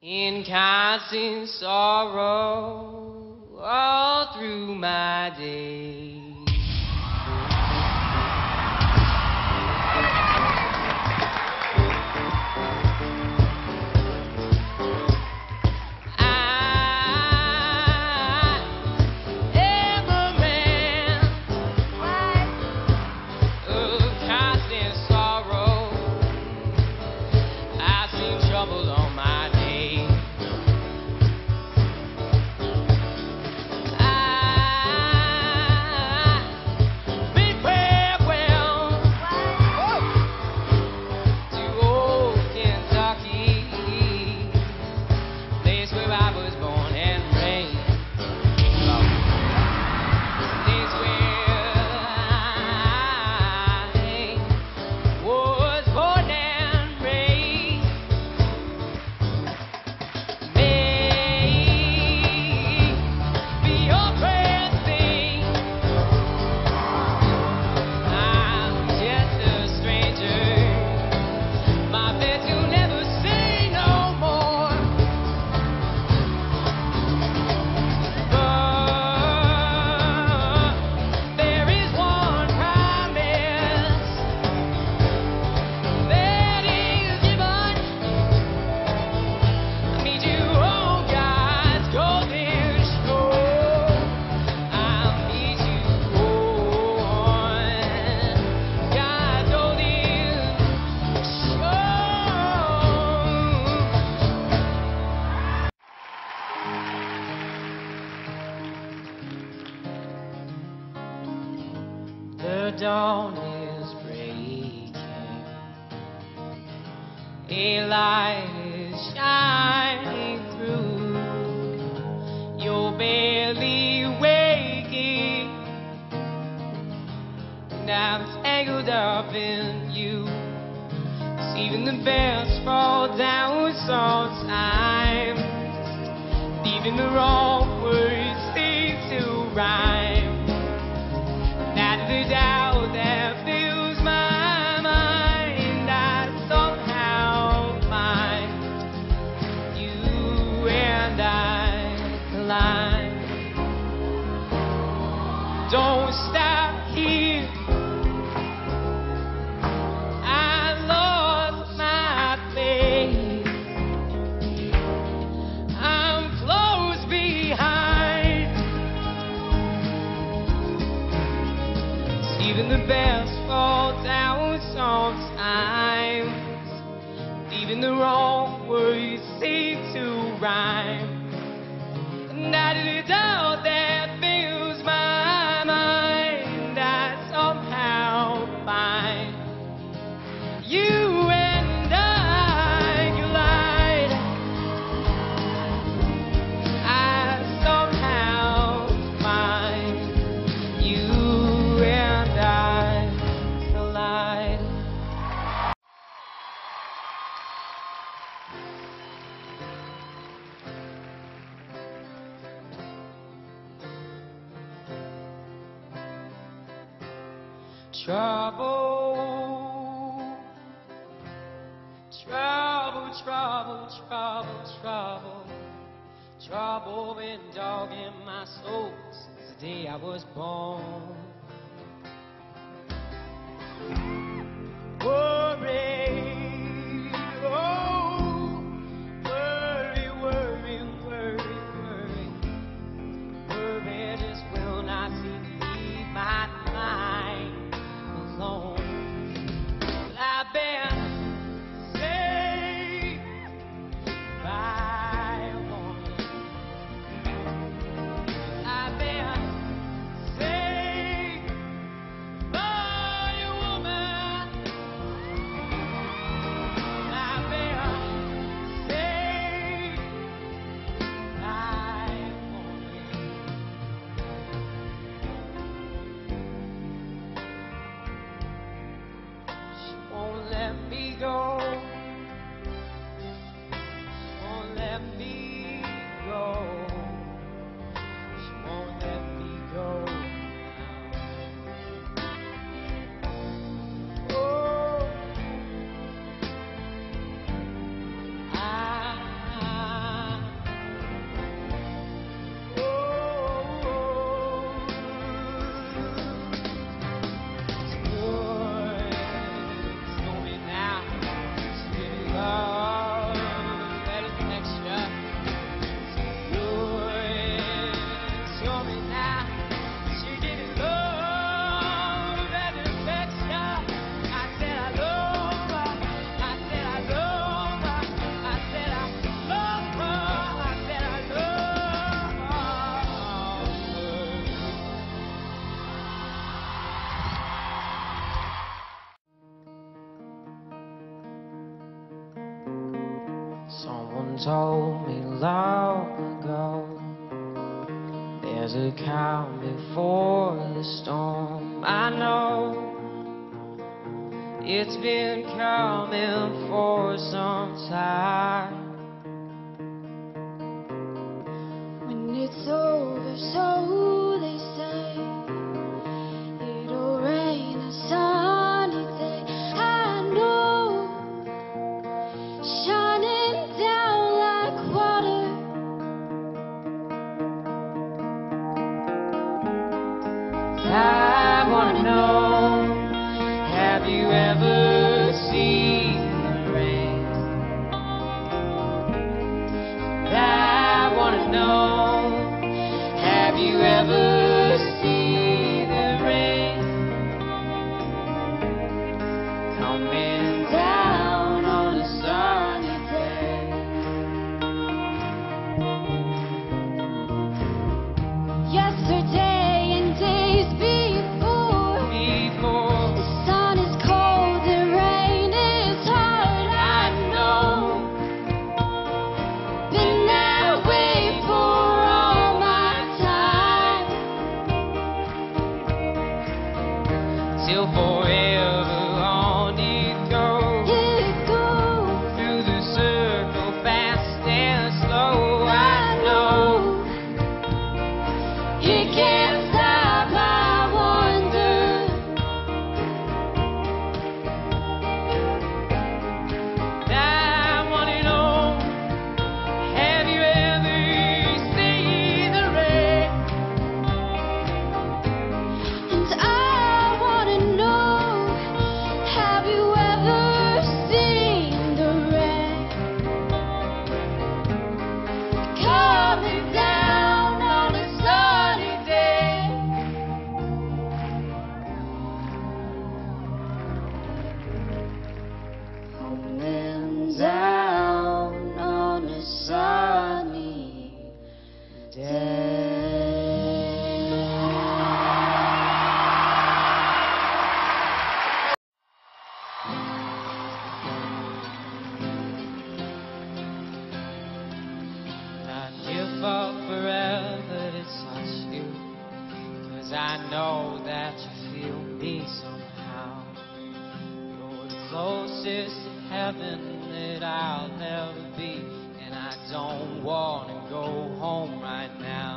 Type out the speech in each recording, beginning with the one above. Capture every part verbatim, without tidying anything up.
In constant sorrow all through my days. The dawn is breaking, a light is shining through. You're barely waking, and I'm tangled up in you. 'Cause even the best fall down sometimes, even the wrong words seem to rhyme. The doubt that fills my mind, I somehow find you and I collide. Don't stop here, I lost my faith. I'm close behind. Even the best fall down sometimes, even the wrong words seem to rhyme. And I did doubt that fills my mind, I somehow find you and I collide. I somehow find you and I collide. Trouble, trouble, trouble, trouble, trouble, trouble been dogging my soul since the day I was born. Worry, oh, worry, worry, worry, worry, worry just will not seem to leave my mind alone. Well, I've been saved by a woman. I've been saved by a woman. Someone told me long ago, there's a calm before the storm. I know it's been coming for some time. When it's over, so they say, it'll rain a sunny day. I know, shining down like water. I wanna know, have you ever seen the rain? I wanna know, have you ever seen the rain coming down on a sunny day? Yesterday and days before, Before the sun is cold, the rain is hard. I know, been that way for all my time. till forever on it goes, It goes, through the circle fast and slow. I know it can't stop my wonder. I wanna know, have you ever seen the rain? And I wanna know, have you ever seen the rain coming down on a sunny day? Coming down on a sunny day. I'd give up forever to touch you, 'cause I know that you feel me somehow. You're the closest to heaven that I'll ever be, and I don't wanna go home right now.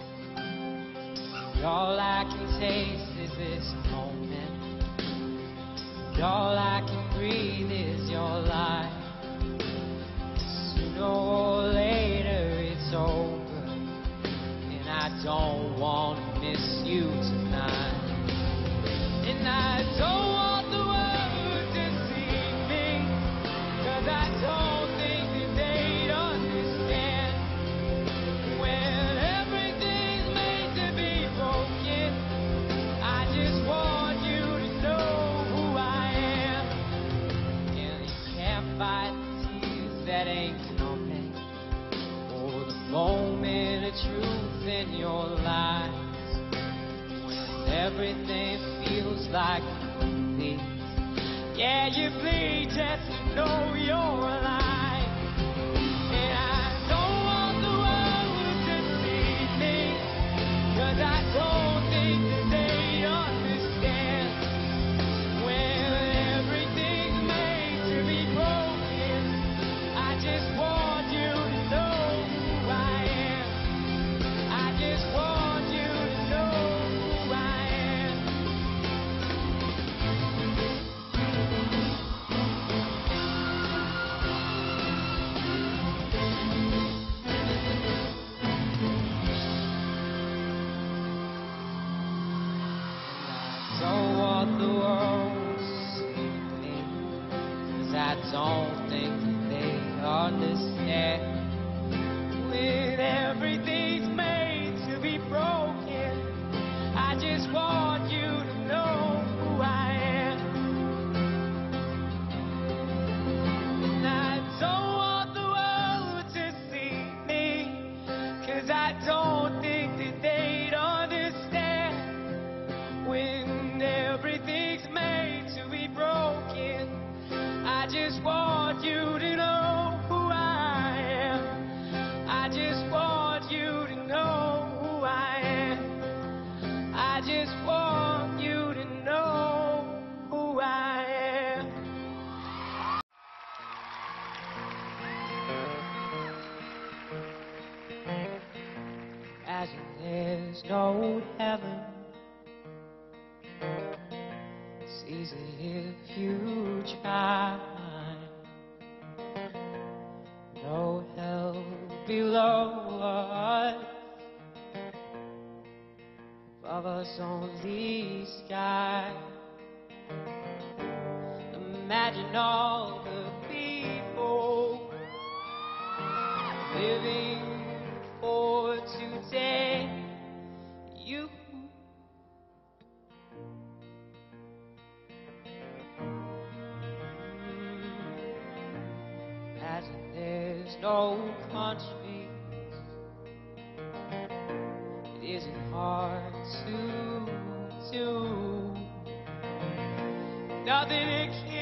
All I can taste is this moment, all I can breathe is your light. Sooner or later it's over, and I don't want to miss you tonight. And I don't want the world to see me, 'cause I don't think that they'd understand. When everything's made to be broken, I just want you to know who I am. And you can't fight the tears that ain't coming, or the moment of truth in your lies. When everything feels like a movie, yeah, you bleed just to know you're alive. And I don't want the world to see me, 'cause I don't think that they understand. When everything's made to be broken, I just want you to know who I am. I just want you to know who I am. I don't want the world to see me, 'cause I don't think that they understand. When everything's made to be broken, I just want you to know who I am. And I don't want the world to see me, 'cause I don't think that they'd understand. When everything's made to be broken, I just want you to know who I no heaven. It's easy if you try. No hell below us, above us only sky. Imagine all the people living for today. You imagine there's no country. It isn't hard to do. Nothing to